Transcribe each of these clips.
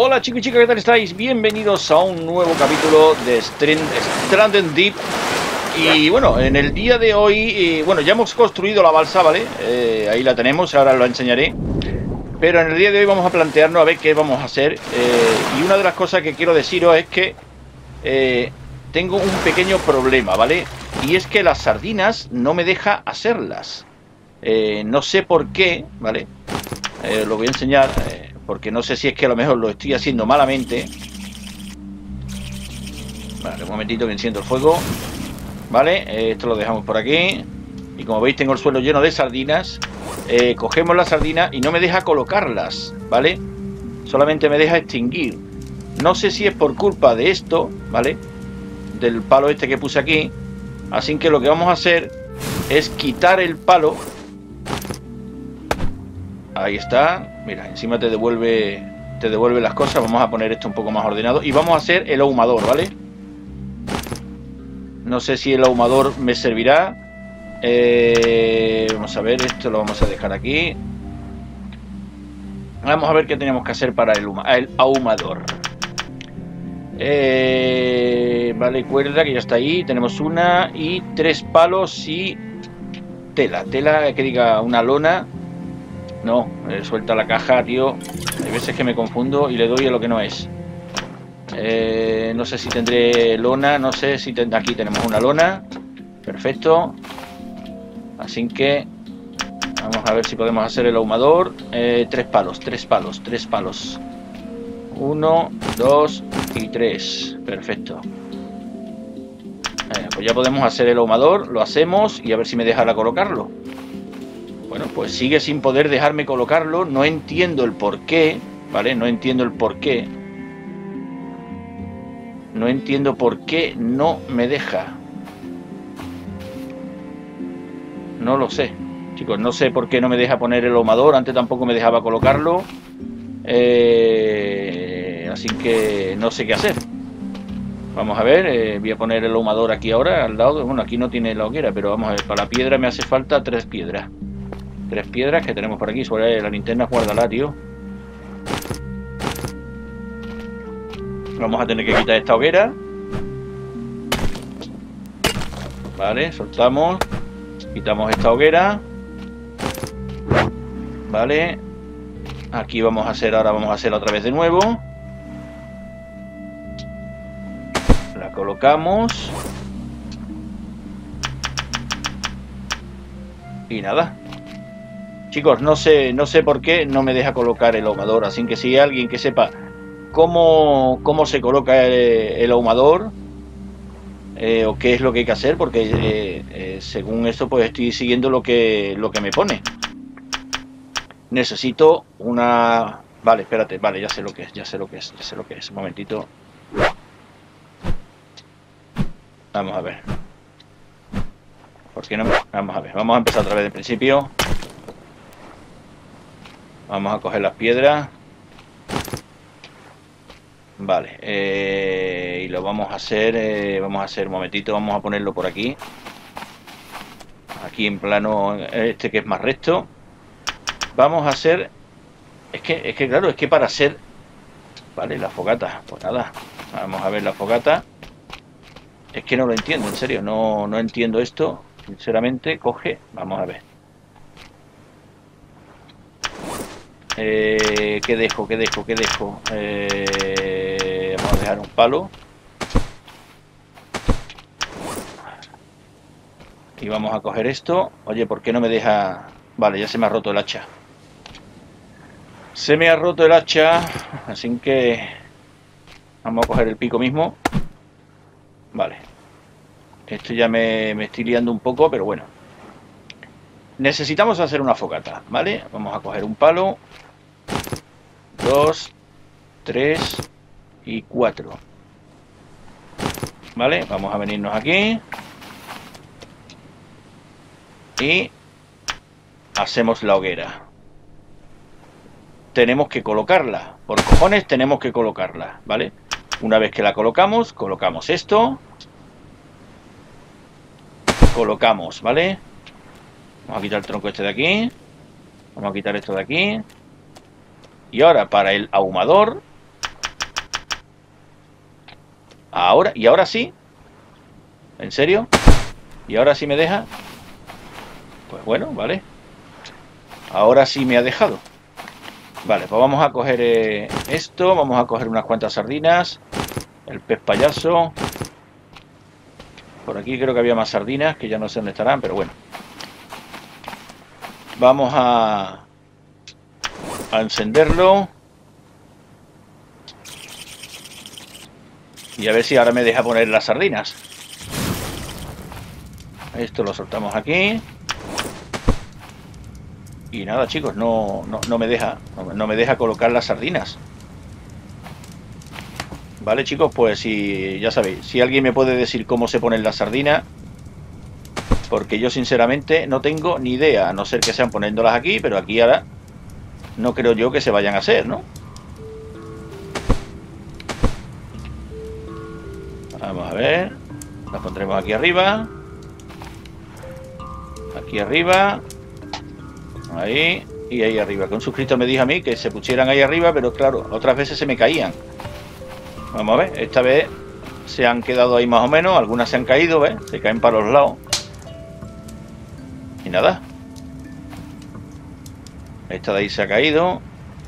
Hola chicos y chicas, ¿qué tal estáis? Bienvenidos a un nuevo capítulo de Stranded Deep. Y bueno, en el día de hoy, bueno, ya hemos construido la balsa, ¿vale? Ahí la tenemos, ahora lo enseñaré. Pero en el día de hoy vamos a plantearnos a ver qué vamos a hacer. Y una de las cosas que quiero deciros es que tengo un pequeño problema, ¿vale? Y es que las sardinas no me deja hacerlas. No sé por qué, ¿vale? Lo voy a enseñar, porque no sé si es que a lo mejor lo estoy haciendo malamente. Vale, un momentito que enciendo el fuego. Vale, esto lo dejamos por aquí. Y como veis tengo el suelo lleno de sardinas. Cogemos las sardinas y no me deja colocarlas, ¿vale? Solamente me deja extinguir. No sé si es por culpa de esto, ¿vale? Del palo este que puse aquí. Así que lo que vamos a hacer es quitar el palo. Ahí está. Mira, encima te devuelve las cosas. Vamos a poner esto un poco más ordenado. Y vamos a hacer el ahumador, ¿vale? No sé si el ahumador me servirá. Vamos a ver, esto lo vamos a dejar aquí. Vamos a ver qué tenemos que hacer para el ahumador. Vale, cuerda que ya está ahí. Tenemos una y 3 palos y tela. Tela que diga una lona. No, suelta la caja, tío. Hay veces que me confundo y le doy a lo que no es. No sé si tendré lona. No sé si aquí tenemos una lona. Perfecto. Así que vamos a ver si podemos hacer el ahumador. 3 palos, 3 palos, 3 palos. 1, 2 y 3. Perfecto. Pues ya podemos hacer el ahumador. Lo hacemos y a ver si me dejará colocarlo. Bueno, pues sigue sin poder dejarme colocarlo. No entiendo el por qué, ¿vale? No entiendo el por qué. No entiendo por qué no me deja. No lo sé. Chicos, no sé por qué no me deja poner el ahumador. Antes tampoco me dejaba colocarlo. Así que no sé qué hacer. Vamos a ver. Voy a poner el ahumador aquí ahora, al lado. Bueno, aquí no tiene la hoguera, pero vamos a ver. Para la piedra me hace falta 3 piedras. 3 piedras que tenemos por aquí. Sobre la linterna, guárdala, tío. Vamos a tener que quitar esta hoguera. Vale, soltamos. Quitamos esta hoguera. Vale. Aquí vamos a hacer, ahora vamos a hacer otra vez de nuevo. La colocamos. Y nada. Chicos, no sé por qué no me deja colocar el ahumador. Así que si hay alguien que sepa cómo se coloca el ahumador, o qué es lo que hay que hacer, porque según esto pues estoy siguiendo lo que me pone. Necesito una... Vale, espérate, vale, ya sé lo que es, un momentito. Vamos a ver. ¿Por qué no? Vamos a ver, vamos a empezar otra vez del principio. Vamos a coger las piedras. Vale, y lo vamos a hacer, un momentito, vamos a ponerlo por aquí. Aquí en plano, este que es más recto. Vamos a hacer... Es que claro, es que para hacer... Vale, la fogata, pues nada. Vamos a ver la fogata. Es que no lo entiendo, en serio, no entiendo esto. Sinceramente, coge... Vamos a ver. ¿Qué dejo? Vamos a dejar un palo. Y vamos a coger esto. Oye, ¿por qué no me deja...? Vale, ya se me ha roto el hacha. Se me ha roto el hacha. Así que... Vamos a coger el pico mismo. Vale. Esto ya me estoy liando un poco, pero bueno. Necesitamos hacer una fogata, ¿vale? Vamos a coger un palo. 2, 3 y 4. ¿Vale? Vamos a venirnos aquí. Y hacemos la hoguera. Tenemos que colocarla. Por cojones tenemos que colocarla, ¿vale? Una vez que la colocamos, colocamos esto. Colocamos, ¿vale? Vamos a quitar el tronco este de aquí. Vamos a quitar esto de aquí. Y ahora para el ahumador Ahora, y ahora sí. ¿En serio? ¿Y ahora sí me deja? Pues bueno, vale. Ahora sí me ha dejado. Vale, pues vamos a coger esto. Vamos a coger unas cuantas sardinas. El pez payaso. Por aquí creo que había más sardinas, que ya no sé dónde estarán, pero bueno. Vamos a encenderlo. Y a ver si ahora me deja poner las sardinas. Esto lo soltamos aquí. Y nada, chicos, no me deja. No me deja colocar las sardinas. Vale, chicos, pues si ya sabéis, si alguien me puede decir cómo se ponen las sardinas, porque yo sinceramente no tengo ni idea, a no ser que sean poniéndolas aquí, pero aquí ahora no creo yo que se vayan a hacer, ¿no? Vamos a ver. Las pondremos aquí arriba. Aquí arriba. Ahí. Y ahí arriba. Que un suscriptor me dijo a mí que se pusieran ahí arriba, pero claro, otras veces se me caían. Vamos a ver. Esta vez se han quedado ahí más o menos. Algunas se han caído, ¿ves? Se caen para los lados. Y nada. Esta de ahí se ha caído.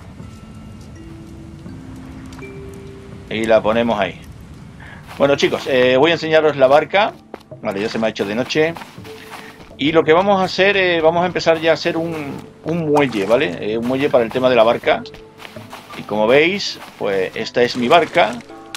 Y la ponemos ahí. Bueno, chicos, voy a enseñaros la barca. Vale, ya se me ha hecho de noche. Y lo que vamos a hacer, vamos a empezar ya a hacer un muelle, ¿vale? Un muelle para el tema de la barca. Y como veis, pues esta es mi barca.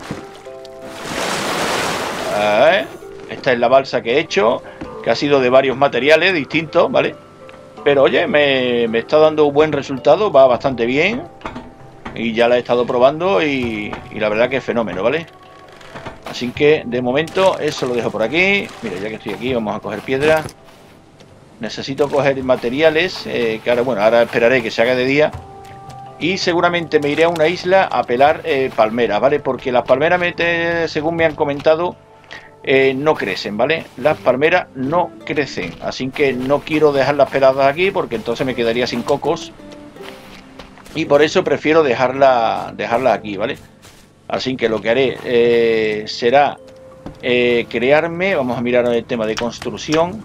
Esta es la balsa que he hecho, que ha sido de varios materiales distintos, ¿vale? Pero oye, me está dando un buen resultado, va bastante bien. Y ya la he estado probando y la verdad que es fenómeno, ¿vale? Así que de momento eso lo dejo por aquí. Mira, ya que estoy aquí vamos a coger piedra. Necesito coger materiales, que ahora, bueno, ahora esperaré que se haga de día. Y seguramente me iré a una isla a pelar palmeras, ¿vale? Porque las palmeras, según me han comentado, no crecen, ¿vale? Las palmeras no crecen. Así que no quiero dejarlas peladas aquí porque entonces me quedaría sin cocos. Y por eso prefiero dejarla aquí, ¿vale? Así que lo que haré será crearme. Vamos a mirar el tema de construcción.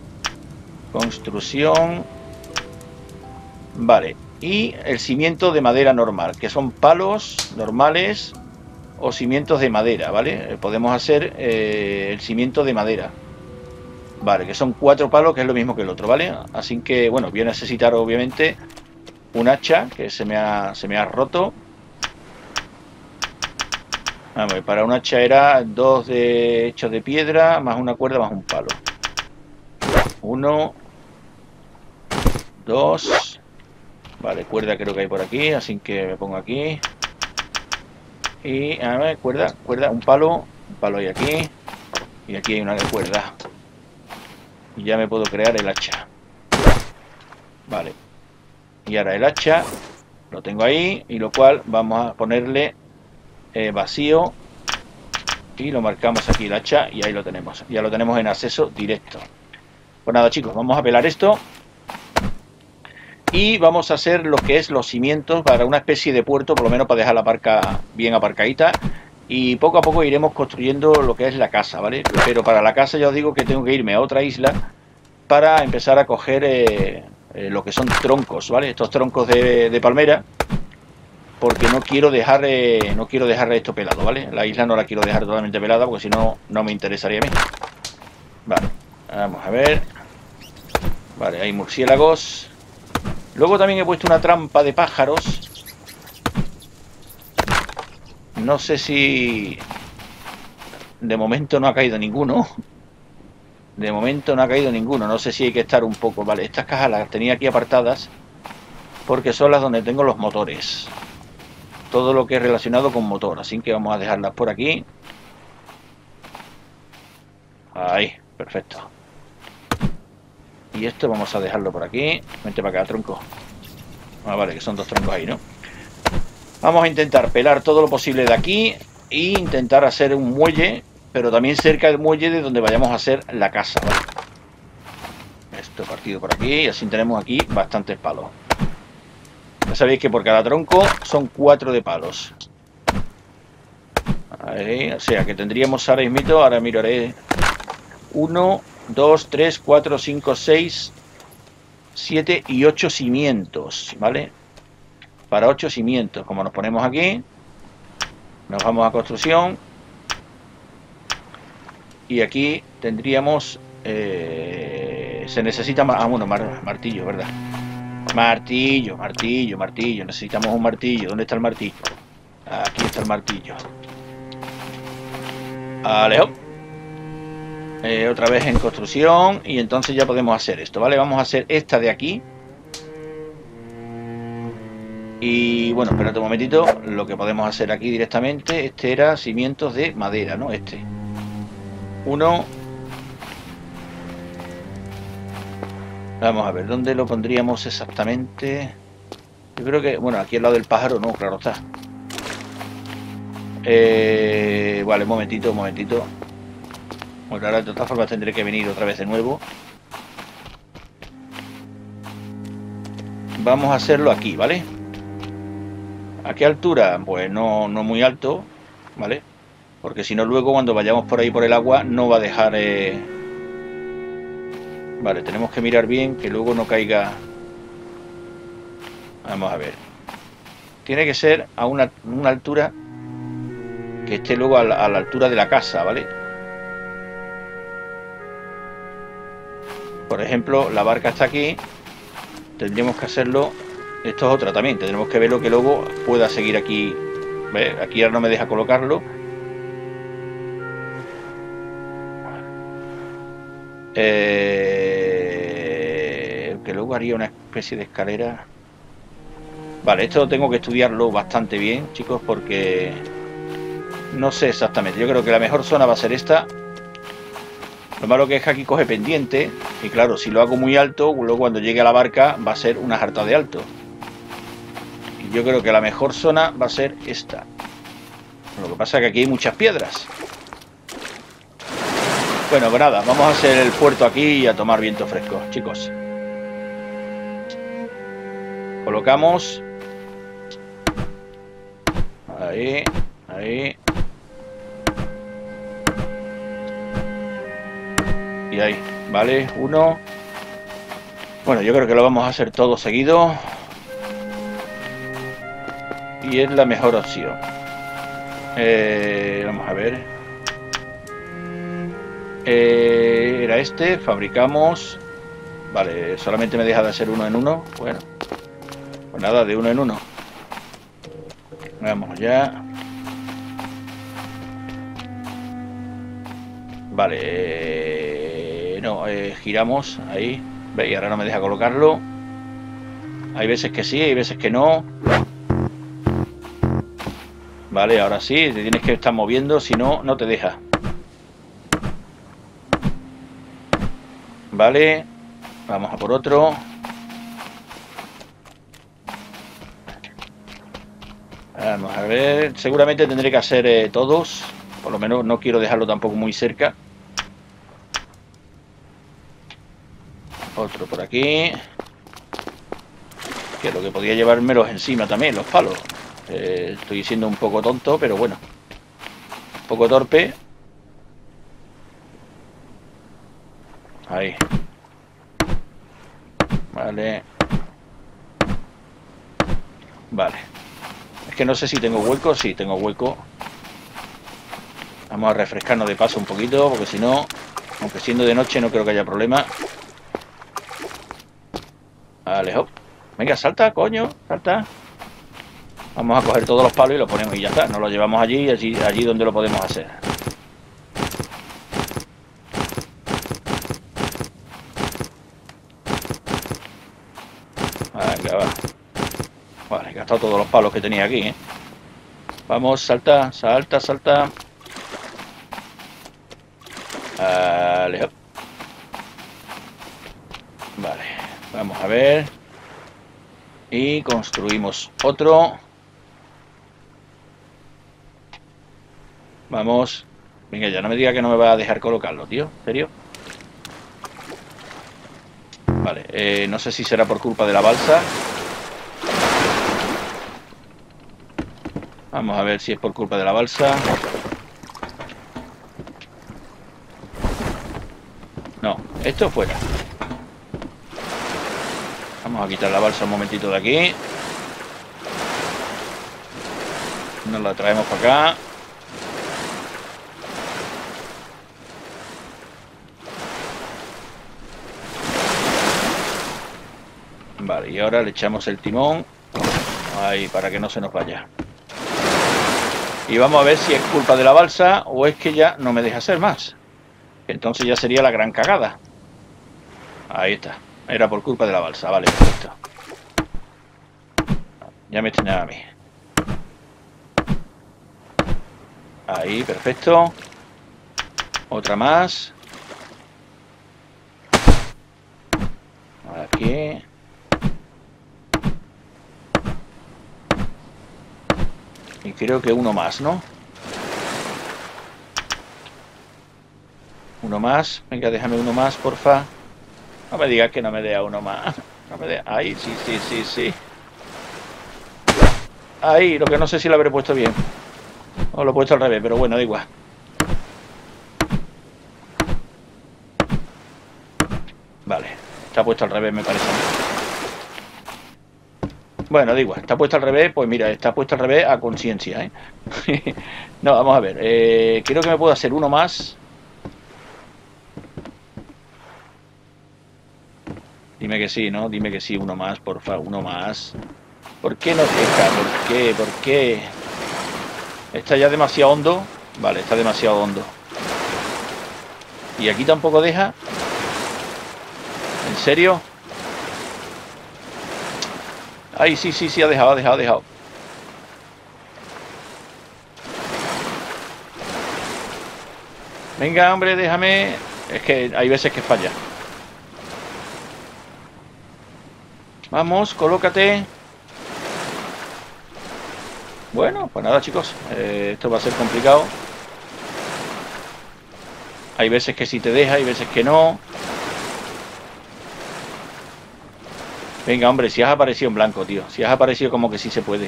Vale. Y el cimiento de madera normal, que son palos normales o cimientos de madera, ¿vale? Podemos hacer el cimiento de madera. Vale, que son 4 palos, que es lo mismo que el otro, ¿vale? Así que, bueno, voy a necesitar obviamente un hacha, que se me ha roto. Vamos, para un hacha era 2 hechos de piedra, más una cuerda, más un palo. 1, 2. Vale, cuerda creo que hay por aquí, así que me pongo aquí. Y, a ver, cuerda, un palo hay aquí. Y aquí hay una cuerda. Y ya me puedo crear el hacha. Vale. Y ahora el hacha lo tengo ahí, y lo cual vamos a ponerle vacío. Y lo marcamos aquí el hacha y ahí lo tenemos. Ya lo tenemos en acceso directo. Pues nada, chicos, vamos a pelar esto. Y vamos a hacer lo que es los cimientos para una especie de puerto, por lo menos para dejar la barca bien aparcadita. Y poco a poco iremos construyendo lo que es la casa, ¿vale? Pero para la casa ya os digo que tengo que irme a otra isla para empezar a coger lo que son troncos, ¿vale? Estos troncos de palmera, porque no quiero dejar esto pelado, ¿vale? La isla no la quiero dejar totalmente pelada, porque si no, no me interesaría a mí. Vale, vamos a ver. Vale, hay murciélagos. Luego también he puesto una trampa de pájaros. No sé si... De momento no ha caído ninguno. De momento no ha caído ninguno. No sé si hay que estar un poco... Vale, estas cajas las tenía aquí apartadas porque son las donde tengo los motores. Todo lo que es relacionado con motor. Así que vamos a dejarlas por aquí. Ahí, perfecto. Y esto vamos a dejarlo por aquí. Vente para acá, tronco. Ah, vale, que son 2 troncos ahí, ¿no? Vamos a intentar pelar todo lo posible de aquí e intentar hacer un muelle, pero también cerca del muelle de donde vayamos a hacer la casa, ¿vale? Esto partido por aquí y así tenemos aquí bastantes palos. Ya sabéis que por cada tronco son 4 de palos. Ahí, o sea que tendríamos ahora mismo, ahora miraré, 1, 2, 3, 4, 5, 6, 7 y 8 cimientos, ¿vale? Para 8 cimientos, como nos ponemos aquí, nos vamos a construcción y aquí tendríamos, se necesita más, bueno, martillo, ¿verdad? Martillo, necesitamos un martillo. ¿Dónde está el martillo? Aquí está el martillo. Alejo. Otra vez en construcción y entonces ya podemos hacer esto, ¿vale? Vamos a hacer esta de aquí. Y bueno, espérate un momentito. Lo que podemos hacer aquí directamente, este era cimientos de madera, ¿no? Este. Uno. Vamos a ver, ¿dónde lo pondríamos exactamente? Yo creo que, bueno, aquí al lado del pájaro, no, claro está. Vale, un momentito. Bueno, ahora de todas formas tendré que venir otra vez de nuevo. Vamos a hacerlo aquí, ¿vale? ¿A qué altura? Pues no muy alto, ¿vale? Porque si no luego cuando vayamos por ahí por el agua no va a dejar... Vale, tenemos que mirar bien que luego no caiga... Vamos a ver. Tiene que ser a una altura que esté luego a la altura de la casa, ¿vale? Por ejemplo, la barca está aquí. Tendríamos que hacerlo... Esto es otra también. Tendremos que verlo que luego pueda seguir aquí. ¿Ves? Aquí ahora no me deja colocarlo. Que luego haría una especie de escalera. Vale, esto tengo que estudiarlo bastante bien, chicos, porque no sé exactamente. Yo creo que la mejor zona va a ser esta. Lo malo que es que aquí coge pendiente. Y claro, si lo hago muy alto, luego cuando llegue a la barca va a ser una jarta de alto. Y yo creo que la mejor zona va a ser esta. Lo que pasa es que aquí hay muchas piedras. Bueno, pues nada, vamos a hacer el puerto aquí y a tomar viento fresco, chicos. Colocamos. Ahí. Y ahí, vale, uno. Bueno, yo creo que lo vamos a hacer todo seguido. Y es la mejor opción. Vamos a ver. Era este, fabricamos. Vale, solamente me deja de hacer uno en uno. Bueno, pues nada, de uno en uno. Vamos ya. Vale, no, giramos ahí. Ve, y ahora no me deja colocarlo. Hay veces que sí, hay veces que no. Vale, ahora sí, te tienes que estar moviendo, si no, no te deja. Vale, vamos a por otro. Vamos a ver, seguramente tendré que hacer todos. Por lo menos no quiero dejarlo tampoco muy cerca. Otro por aquí. Que lo que podía llevármelos encima también, los palos. Estoy siendo un poco tonto, pero bueno. Un poco torpe. Ahí. Vale. Vale. Es que no sé si tengo hueco. Sí, tengo hueco. Vamos a refrescarnos de paso un poquito, porque si no, aunque siendo de noche no creo que haya problema. Vale, hop. Venga, salta, coño, salta. Vamos a coger todos los palos y los ponemos y ya está. Nos los llevamos allí donde lo podemos hacer. Venga, va. Vale, he gastado todos los palos que tenía aquí, ¿eh? Vamos, salta, salta, salta. Vale, hop. Vale, vamos a ver. Y construimos otro. Vamos. Venga, ya no me diga que no me va a dejar colocarlo, tío. ¿En serio? Vale, no sé si será por culpa de la balsa. Vamos a ver si es por culpa de la balsa. No, esto fuera. Vamos a quitar la balsa un momentito de aquí. Nos la traemos para acá. Vale, y ahora le echamos el timón. Ahí, para que no se nos vaya. Y vamos a ver si es culpa de la balsa o es que ya no me deja hacer más. Entonces ya sería la gran cagada. Ahí está. Era por culpa de la balsa. Vale, perfecto. Ya me extrañaba a mí. Ahí, perfecto. Otra más. Aquí. Y creo que uno más, ¿no? Uno más. Venga, déjame uno más, porfa. No me digas que no me dé a uno más. No me dé. Ahí, sí, sí, sí, sí. Ahí, lo que no sé si lo habré puesto bien. O lo he puesto al revés, pero bueno, da igual. Vale, está puesto al revés, me parece. Bueno, da igual, está puesto al revés, pues mira, está puesto al revés a conciencia, ¿eh? No, vamos a ver. Creo que me puedo hacer uno más. Dime que sí, ¿no? Dime que sí, uno más, porfa, uno más. ¿Por qué no deja? ¿Por qué? ¿Por qué? ¿Está ya demasiado hondo? Vale, está demasiado hondo. ¿Y aquí tampoco deja? ¿En serio? Ay, sí, sí, sí, ha dejado, ha dejado, ha dejado. Venga, hombre, déjame. Es que hay veces que falla. Vamos, colócate. Bueno, pues nada, chicos. Esto va a ser complicado. Hay veces que sí te deja, hay veces que no. Venga, hombre, si has aparecido en blanco, tío. Si has aparecido como que sí se puede.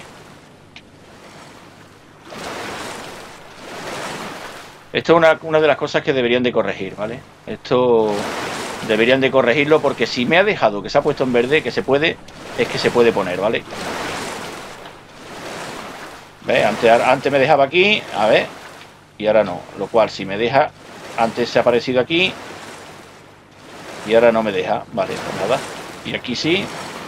Esto es una de las cosas que deberían de corregir, ¿vale? Esto deberían de corregirlo porque si me ha dejado que se ha puesto en verde, que se puede, es que se puede poner, ¿vale? ¿Ves? Antes me dejaba aquí, a ver, y ahora no. Lo cual, si me deja, antes se ha aparecido aquí y ahora no me deja. Vale, pues nada. Y aquí sí.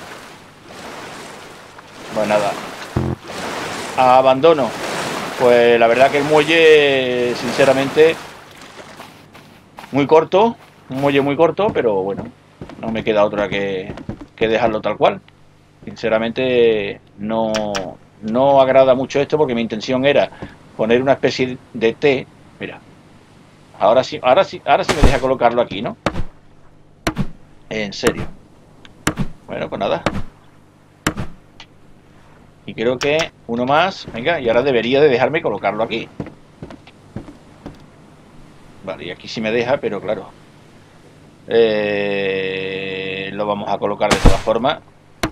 Pues nada. Abandono. Pues la verdad que el muelle, sinceramente, muy corto. Un muelle muy corto, pero bueno, no me queda otra que dejarlo tal cual. Sinceramente, no agrada mucho esto porque mi intención era poner una especie de T. Mira, ahora sí me deja colocarlo aquí, ¿no? En serio. Bueno, pues nada. Y creo que uno más. Venga, y ahora debería de dejarme colocarlo aquí. Vale, y aquí sí me deja, pero claro. Lo vamos a colocar de todas formas.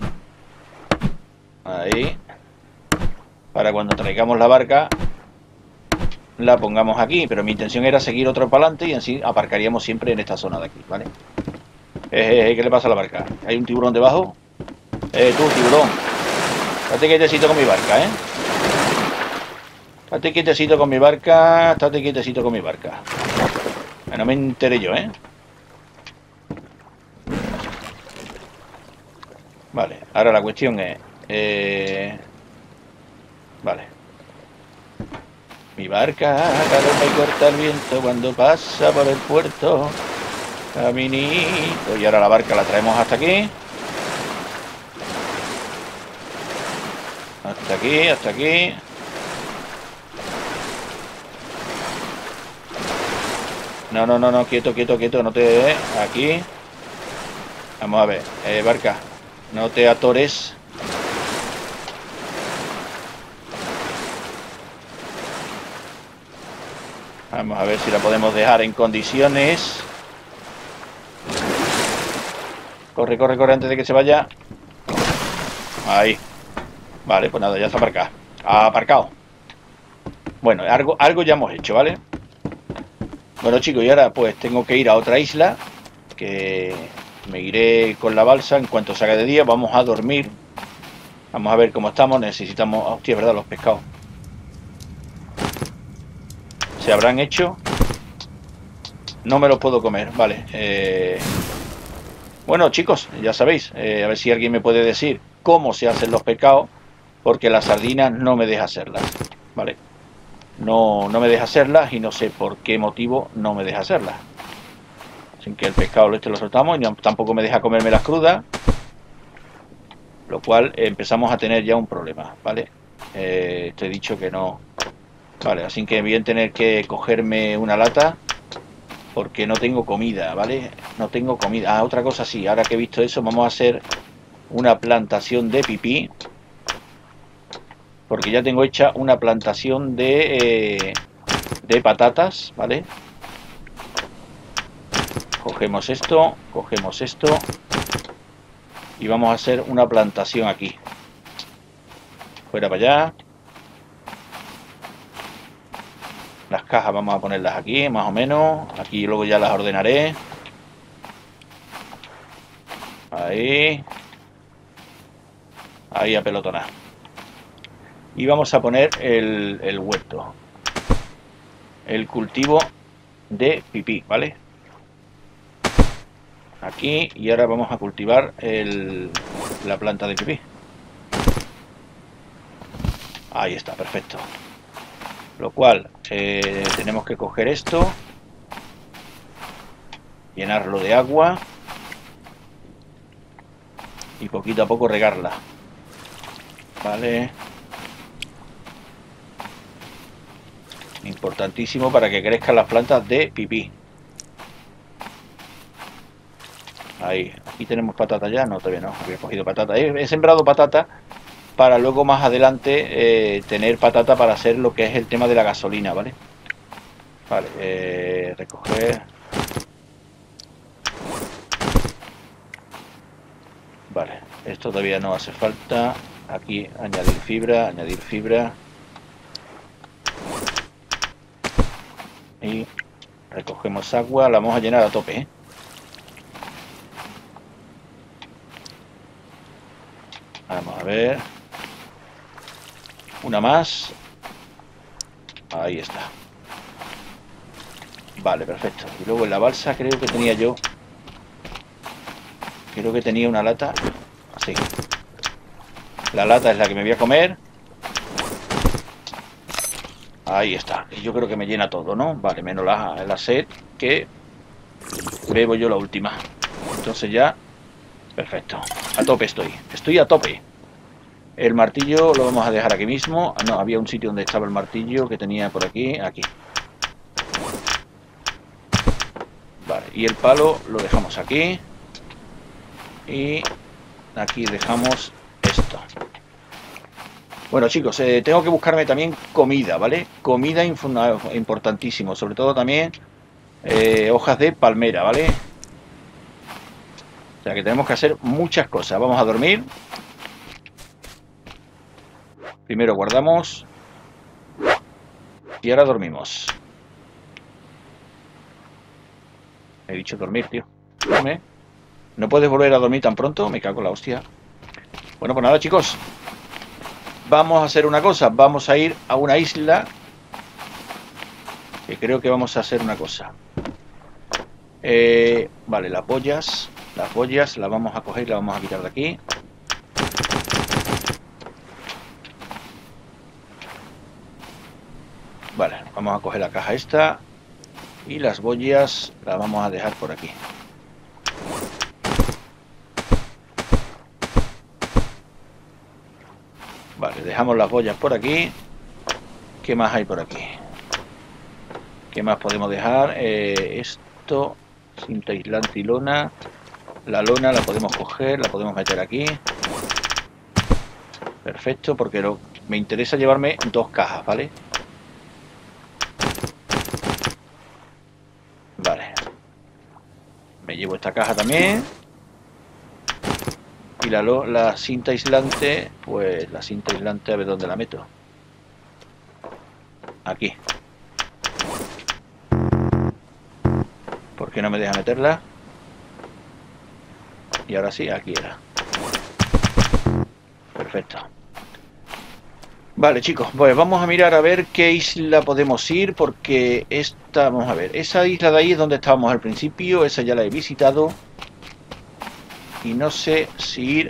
Ahí. Para cuando traigamos la barca, la pongamos aquí. Pero mi intención era seguir otro para adelante y así aparcaríamos siempre en esta zona de aquí, ¿vale? ¿Qué le pasa a la barca? ¿Hay un tiburón debajo? Tú, tiburón. Estate quietecito con mi barca, ¿eh? Estate quietecito con mi barca. Estate quietecito con mi barca. No me enteré yo, ¿eh? Vale, ahora la cuestión es... Vale. Mi barca galopea y corta el viento cuando pasa por el puerto. Caminito. Y ahora la barca la traemos hasta aquí. Hasta aquí, hasta aquí. No, quieto, no te... Aquí. Vamos a ver, barca, no te atores. Vamos a ver si la podemos dejar en condiciones. Corre, corre, corre antes de que se vaya. Ahí. Vale, pues nada, ya está aparcado. Aparcado. Bueno, algo ya hemos hecho, ¿vale? Bueno, chicos, y ahora pues tengo que ir a otra isla. que me iré con la balsa en cuanto salga de día. Vamos a dormir. Vamos a ver cómo estamos. Necesitamos... Hostia, ¿verdad? Los pescados. ¿Se habrán hecho? No me los puedo comer. Vale. Bueno, chicos, ya sabéis. A ver si alguien me puede decir cómo se hacen los pescados. Porque las sardinas no me deja hacerlas. Vale. No me deja hacerlas y no sé por qué motivo no me deja hacerlas. Sin que el pescado lo soltamos y tampoco me deja comerme las crudas. Lo cual empezamos a tener ya un problema, ¿vale? Te he dicho que no. Vale, así que voy a tener que cogerme una lata porque no tengo comida, ¿vale? No tengo comida. Ah, otra cosa sí, ahora que he visto eso, vamos a hacer una plantación de pipí. Porque ya tengo hecha una plantación de patatas, ¿vale? Cogemos esto y vamos a hacer una plantación aquí. Fuera para allá. Las cajas vamos a ponerlas aquí, más o menos. Aquí luego ya las ordenaré. Ahí. Ahí a pelotonar. Y vamos a poner el huerto. El cultivo de pipí, ¿vale? Aquí. Y ahora vamos a cultivar la planta de pipí. Ahí está, perfecto. Lo cual, tenemos que coger esto. Llenarlo de agua. Y poquito a poco regarla. Vale. Importantísimo para que crezcan las plantas de pipí. Ahí, aquí tenemos patata ya. No, todavía no, había cogido patata. He sembrado patata para luego más adelante tener patata para hacer lo que es el tema de la gasolina, ¿vale? Vale, recoger. Vale, esto todavía no hace falta. Aquí añadir fibra, y recogemos agua, la vamos a llenar a tope, ¿eh? Vamos a ver. Una más. Ahí está. Vale, perfecto. Y luego en la balsa creo que tenía yo. Creo que tenía una lata. Sí. La lata es la que me voy a comer. Ahí está. Y yo creo que me llena todo, ¿no? Vale, menos la sed, que bebo yo la última. Entonces ya. Perfecto. A tope estoy. Estoy a tope. El martillo lo vamos a dejar aquí mismo. No, había un sitio donde estaba el martillo que tenía por aquí. Aquí. Vale. Y el palo lo dejamos aquí. Y aquí dejamos esto. Bueno, chicos, tengo que buscarme también comida, ¿vale? Comida importantísimo. Sobre todo también hojas de palmera, ¿vale? O sea que tenemos que hacer muchas cosas. Vamos a dormir. Primero guardamos. Y ahora dormimos. He dicho dormir, tío. Duerme. ¿No puedes volver a dormir tan pronto? Me cago en la hostia. Bueno, pues nada, chicos. Vamos a hacer una cosa. Vamos a ir a una isla. Que creo que vamos a hacer una cosa. Vale, las boyas. Las boyas las vamos a coger y las vamos a quitar de aquí. Vale, vamos a coger la caja esta. Y las boyas las vamos a dejar por aquí. Vale, dejamos las boyas por aquí. ¿Qué más hay por aquí? ¿Qué más podemos dejar? Esto, cinta aislante y lona. La lona la podemos coger, la podemos meter aquí. Perfecto, porque me interesa llevarme 2 cajas, ¿vale? Vale. Me llevo esta caja también. Y la cinta aislante, pues la cinta aislante, a ver dónde la meto. Aquí. ¿Por qué no me deja meterla? Y ahora sí, aquí era. Perfecto. Vale, chicos, pues vamos a mirar a ver qué isla podemos ir, porque esta, vamos a ver, esa isla de ahí es donde estábamos al principio, esa ya la he visitado. Y no sé si ir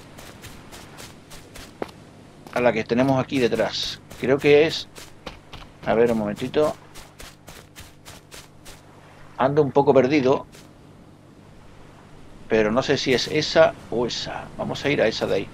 a la que tenemos aquí detrás. Creo que es... A ver, un momentito. Ando un poco perdido, pero no sé si es esa o esa. Vamos a ir a esa de ahí.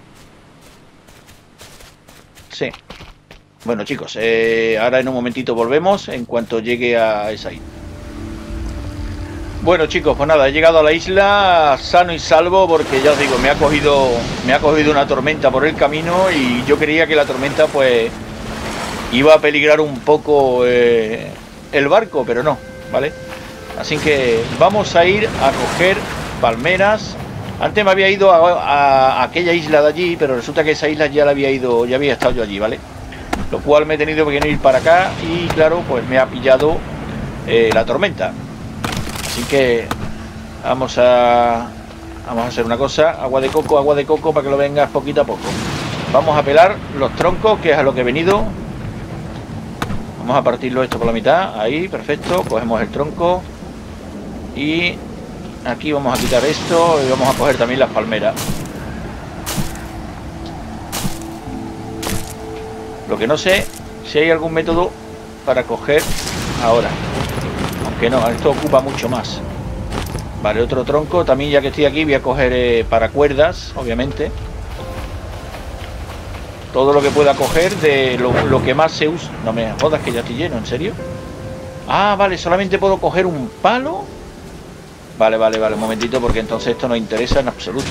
Sí. Bueno, chicos, ahora en un momentito volvemos en cuanto llegue a esa isla. Bueno, chicos, pues nada, he llegado a la isla sano y salvo, porque ya os digo, me ha cogido una tormenta por el camino y yo creía que la tormenta pues iba a peligrar un poco el barco, pero no, ¿vale? Así que vamos a ir a coger palmeras. Antes me había ido a aquella isla de allí, pero resulta que esa isla ya había estado yo allí, ¿vale? Lo cual me he tenido que venir para acá y claro, pues me ha pillado la tormenta. Así que vamos a hacer una cosa, agua de coco para que lo vengas poquito a poco. Vamos a pelar los troncos, que es a lo que he venido. Vamos a partirlo esto por la mitad, ahí, perfecto. Cogemos el tronco y aquí vamos a quitar esto y vamos a coger también las palmeras. Lo que no sé si hay algún método para coger ahora, aunque no, esto ocupa mucho más. Vale, otro tronco, también ya que estoy aquí voy a coger para cuerdas, obviamente. Todo lo que pueda coger de lo que más se usa. No me jodas que ya estoy lleno, ¿en serio? Ah, vale, solamente puedo coger un palo. Vale, un momentito, porque entonces esto no interesa en absoluto,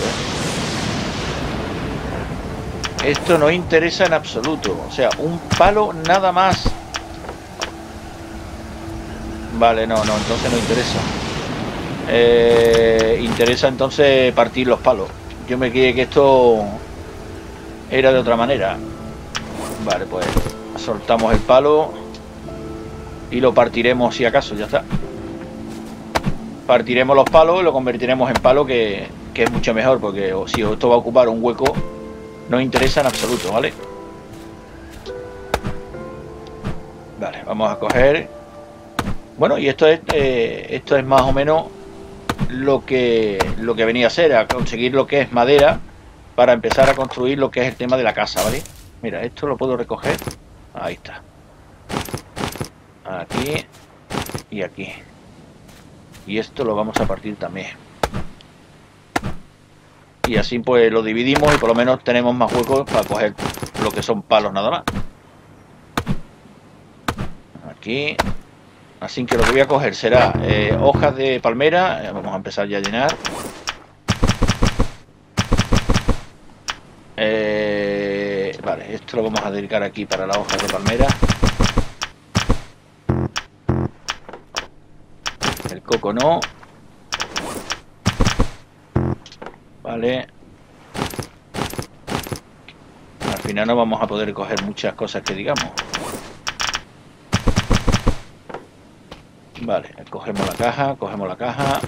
Esto no interesa en absoluto. O sea, un palo nada más. Vale, no, entonces no interesa. Interesa entonces partir los palos. Yo me creí que esto era de otra manera. Vale, pues soltamos el palo y lo partiremos si acaso, ya está. Partiremos los palos y lo convertiremos en palo, que es mucho mejor, porque si esto va a ocupar un hueco no interesa en absoluto, ¿vale? Vale, vamos a coger. Bueno, y esto es más o menos lo que venía a ser, a conseguir lo que es madera para empezar a construir lo que es el tema de la casa, ¿vale? Mira, esto lo puedo recoger. Ahí está. Aquí y aquí. Y esto lo vamos a partir también. Y así pues lo dividimos y por lo menos tenemos más huecos para coger lo que son palos nada más. Aquí. Así que lo que voy a coger será hojas de palmera. Vamos a empezar ya a llenar. Vale, esto lo vamos a dedicar aquí para las hojas de palmera. El coco no. Vale. Al final no vamos a poder coger muchas cosas que digamos. Vale, cogemos la caja.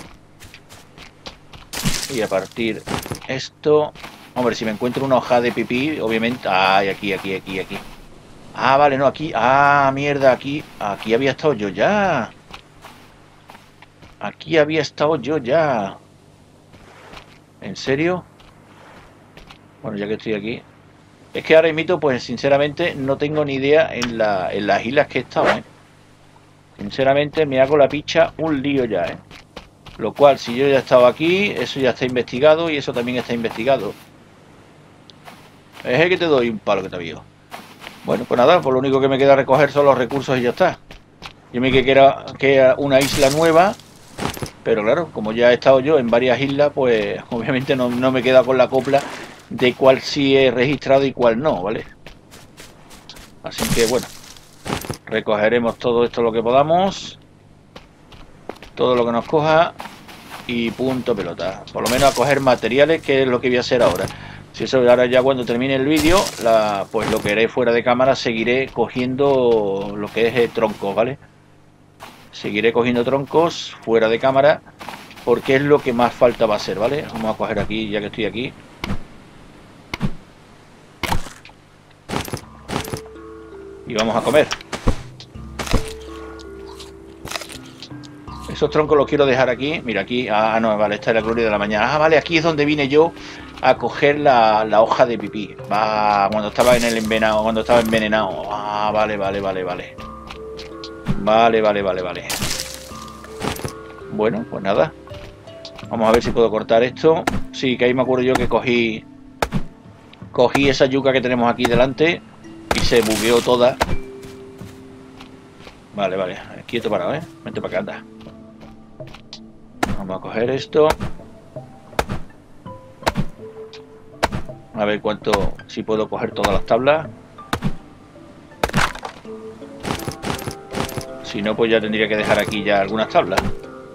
Y a partir esto. Hombre, si me encuentro una hoja de pipí, obviamente... Ay, aquí. Ah, vale, no, aquí... Ah, mierda, aquí había estado yo ya. Aquí había estado yo ya. ¿En serio? Bueno, ya que estoy aquí. Es que ahora mismo, pues sinceramente, no tengo ni idea en las islas que he estado, Sinceramente, me hago la picha un lío ya, Lo cual, si yo ya he estado aquí, eso ya está investigado y eso también está investigado. Es el que te doy un palo que te digo. Bueno, pues nada, pues lo único que me queda recoger son los recursos y ya está. Yo me que era una isla nueva, pero claro, como ya he estado yo en varias islas, pues obviamente no me queda con la copla de cuál sí he registrado y cuál no, ¿vale? Así que bueno, recogeremos todo esto lo que podamos, todo lo que nos coja y punto pelota. Por lo menos a coger materiales, que es lo que voy a hacer ahora. Si eso ahora ya cuando termine el vídeo, pues lo que haré fuera de cámara, seguiré cogiendo lo que es troncos, ¿vale? Seguiré cogiendo troncos fuera de cámara porque es lo que más falta va a ser, ¿vale? Vamos a coger aquí, ya que estoy aquí. Y vamos a comer. Esos troncos los quiero dejar aquí. Mira, aquí. Ah, no, vale, esta es la gloria de la mañana. Ah, vale, aquí es donde vine yo a coger la hoja de pipí. Va, cuando estaba en el envenenado, cuando estaba envenenado. Ah, vale, vale, vale, vale. Vale, vale, vale, vale. Bueno, pues nada. Vamos a ver si puedo cortar esto. Sí, que ahí me acuerdo yo que cogí esa yuca que tenemos aquí delante y se bugueó toda. Vale, vale. Quieto parado, ¿eh? Vente para acá, anda. Vamos a coger esto. A ver cuánto... Si puedo coger todas las tablas. Si no, pues ya tendría que dejar aquí ya algunas tablas.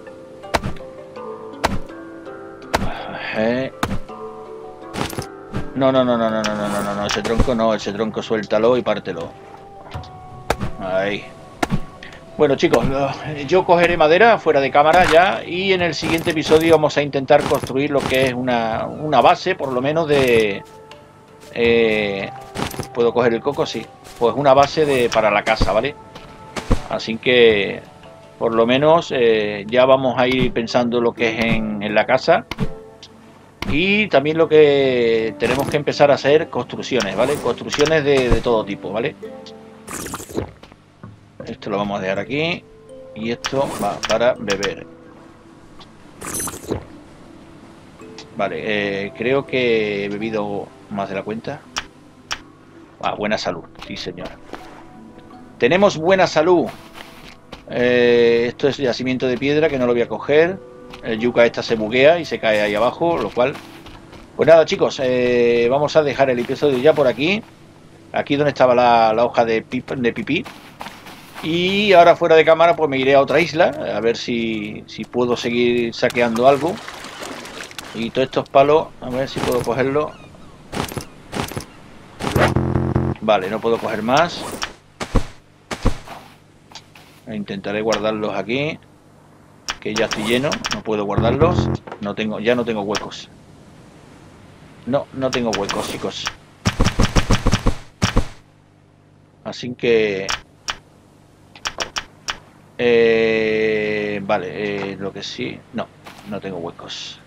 No, no, no, no, no, no, no, no, no, ese tronco no, ese tronco suéltalo y pártelo. Ahí. Bueno, chicos, yo cogeré madera fuera de cámara ya y en el siguiente episodio vamos a intentar construir lo que es una base, por lo menos de... ¿Puedo coger el coco? Sí. Pues una base para la casa, ¿vale? Así que, por lo menos, ya vamos a ir pensando lo que es en la casa. Y también lo que tenemos que empezar a hacer construcciones, ¿vale? Construcciones de todo tipo, ¿vale? Esto lo vamos a dejar aquí. Y esto va para beber. Vale, creo que he bebido más de la cuenta. Ah, buena salud, sí señor. Tenemos buena salud. Esto es yacimiento de piedra que no lo voy a coger. El yuca esta se buguea y se cae ahí abajo, lo cual... Pues nada, chicos, vamos a dejar el episodio ya por aquí. Aquí donde estaba la hoja de pipí. Y ahora fuera de cámara pues me iré a otra isla. A ver si puedo seguir saqueando algo. Y todos estos palos, a ver si puedo cogerlo. Vale, no puedo coger más. Intentaré guardarlos aquí. Que ya estoy lleno, no puedo guardarlos. Ya no tengo huecos. No tengo huecos, chicos. Así que... vale, lo que sí... No tengo huecos.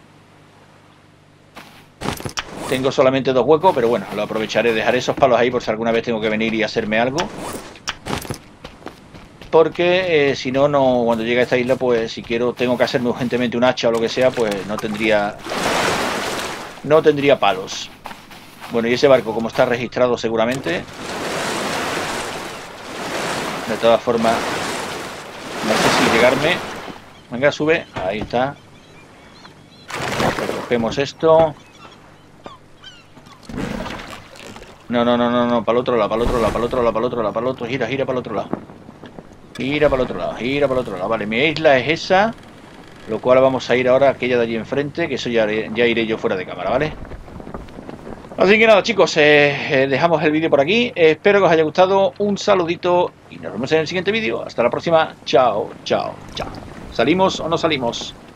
Tengo solamente 2 huecos, pero bueno, lo aprovecharé. Dejaré esos palos ahí por si alguna vez tengo que venir y hacerme algo. Porque si no, cuando llegue a esta isla, pues si tengo que hacerme urgentemente un hacha o lo que sea, pues no tendría palos. Bueno, y ese barco, como está registrado seguramente, de todas formas, no sé si llegarme. Venga, sube, ahí está. Recogemos esto. No, para el otro lado, para el otro lado, para el otro lado, para el otro lado, para el otro, gira para el otro lado. Gira para el otro lado, gira para el otro lado. Vale, mi isla es esa. Lo cual vamos a ir ahora a aquella de allí enfrente, que eso ya iré yo fuera de cámara, ¿vale? Así que nada, chicos, dejamos el vídeo por aquí. Espero que os haya gustado. Un saludito y nos vemos en el siguiente vídeo. Hasta la próxima. Chao, chao, chao. ¿Salimos o no salimos?